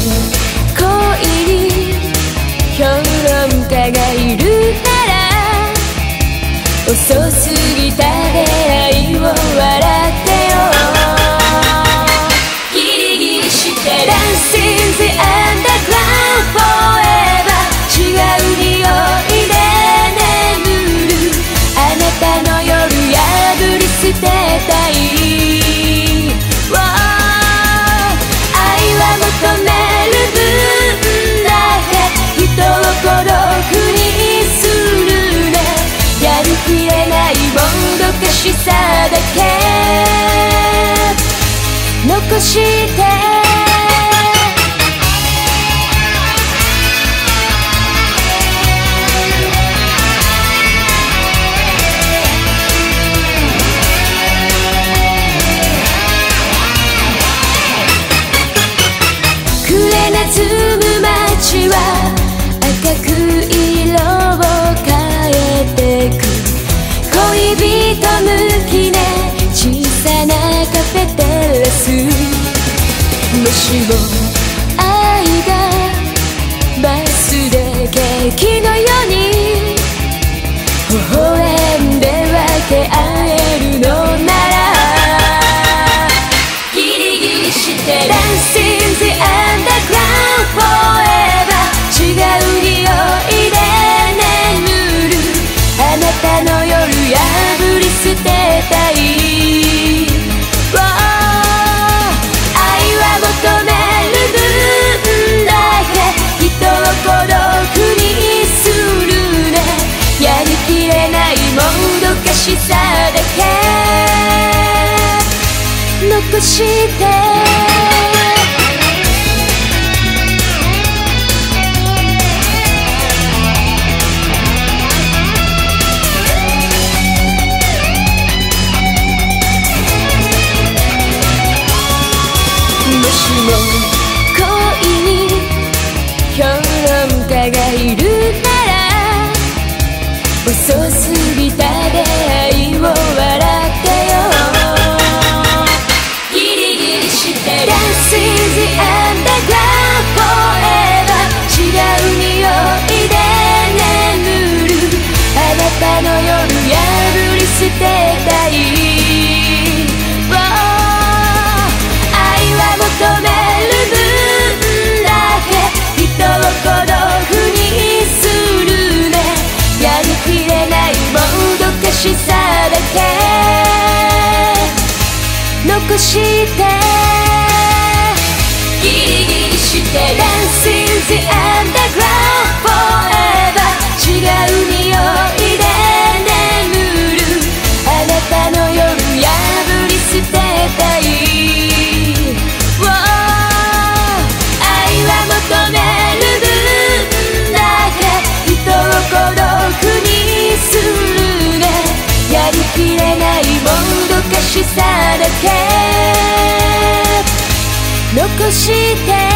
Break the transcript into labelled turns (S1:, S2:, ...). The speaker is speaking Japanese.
S1: 恋に評論家がいるなら遅すぎた出会いを笑ってよ。ギリギリして Dance in the underground forever 違う匂いで眠るあなたの夜破り捨てたい。求める分だけ人を孤独にするね。やりきれないもどかしさだけ残して住む街は赤く色を変えてく。恋人向きね小さなカフェテラス。もしも愛がバスでケーキのように微笑んで分け合えるのならギリギリして Dance in the underground forever 違う匂いで眠るあなたの夜破り捨てたい。愛は求める分だけ人を孤独にするね。やりきれないもどかしさだけ残してもしも恋に評論家がいるなら遅すぎた出会いを笑ってよ。ギリギリして Dance in the underground forever 違う匂いで眠るあなたの夜破り捨てたい。求める分だけ人を孤独にするね。やりきれないもどかしさだけ残してギリギリして Dance in the underground forever 違う匂いで眠るあなたの夜破り捨てたい。求める分だけ人を孤独にするね。やりきれないもどかしさだけ残して